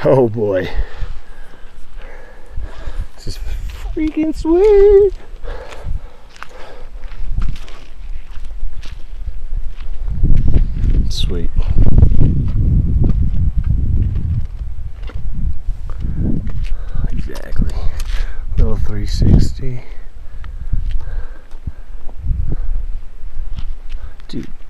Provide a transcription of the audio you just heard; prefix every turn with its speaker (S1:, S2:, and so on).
S1: Oh boy. This is freaking sweet. Sweet. Exactly. Little 360. Dude.